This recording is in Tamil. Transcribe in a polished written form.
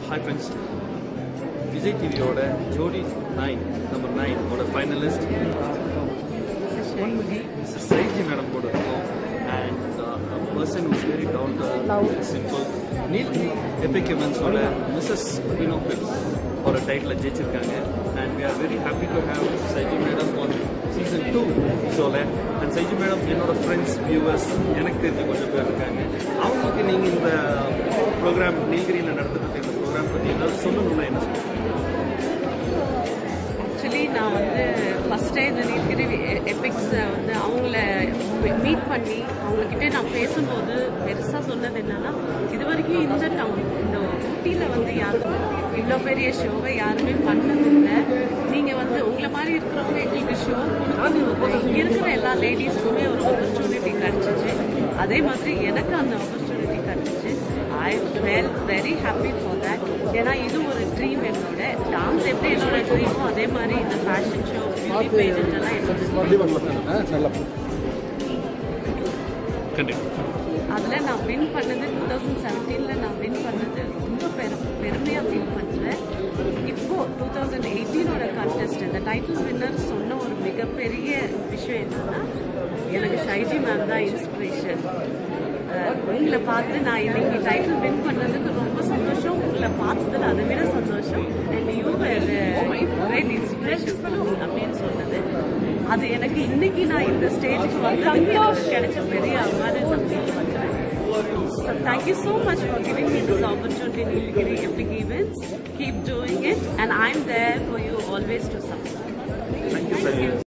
Hi friends, Vijay TV oda Jodi 9, number 9 oda finalist Mrs. Saiji madam bodu and a person who is very down to earth, simple. Nilgiri Epic Events oda Mrs. Pinopil or a title jeichirukanga, and we are very happy to have Saiji madam on season 2 show la. And Saiji madam என்னோட friends viewers எனக்கு தெரிஞ்ச கொஞ்சம் பேர் இருக்காங்க. அவங்களுக்கு நீங்க இந்த program நீல்கிரியில நடந்துட்டு இந்த program பத்தி ஏதாவது சொல்லணும்னா என்ன சொல்லுங்க? Actually நான் வந்து first time இந்த நீல்கிரி எபிக்ஸ் வந்து அவங்கள மீட் பண்ணி அவங்ககிட்ட நான் பேசும்போது பெருசா சொன்னது என்னன்னா, இது வரைக்கும் இந்த டவுன் இந்த ஊட்டியில வந்து யாரும் இவ்வளோ பெரிய ஷோவை யாருமே பண்ணதில்லை. நீங்க வந்து உங்களை மாதிரி இருக்கிறவங்க எங்களுக்கு ஷோ கொடுத்து இங்க இருக்கிற எல்லா லேடிஸ்க்குமே ஒரு ஆப்பர்ச்சுனிட்டி கிடைச்சிச்சு. அதே மாதிரி எனக்கு அந்த ஆப்பர்ச்சுனிட்டி கிடைச்சிச்சு. I felt very happy for that. ஏன்னா இது ஒரு ட்ரீம் என்னோட. டான்ஸ் எப்படி என்னோட ட்ரீமோ அதே மாதிரி இந்த ஃபேஷன் ஷோ பியூட்டி பேஜெண்ட் எல்லாம் அதில் நான் வின் பண்ணது 2017 நான் வின் பண்ணது ரொம்ப பெருமையாக ஃபீல் பண்ணுறேன். இப்போ 2018 கண்டெஸ்ட் இந்த டைட்டில் வின்னர் சொன்ன ஒரு மிகப்பெரிய விஷயம் என்னன்னா, எனக்கு ஷைஜி மேம் தான் இன்ஸ்பிரேஷன். உங்களை பார்த்து நான் இன்னைக்கு டைட்டில் வின் பண்ணதுக்கு ரொம்ப சந்தோஷம். உங்களை பார்த்ததில் அதை விட சந்தோஷம். அண்ட் யூ கிரேட் இன்ஸ்பிரேஷன் அப்படின்னு சொன்னது, அது எனக்கு இன்னைக்கு நான் இந்த ஸ்டேஜுக்கு வந்ததுக்கு கிடைச்ச பெரிய அவார்டு நான் ஃபீல் பண்ணுறேன். So thank you so much for giving me this opportunity in Nilgiri Epic Events. Keep doing it, and I'm there for you always to support. Thank you.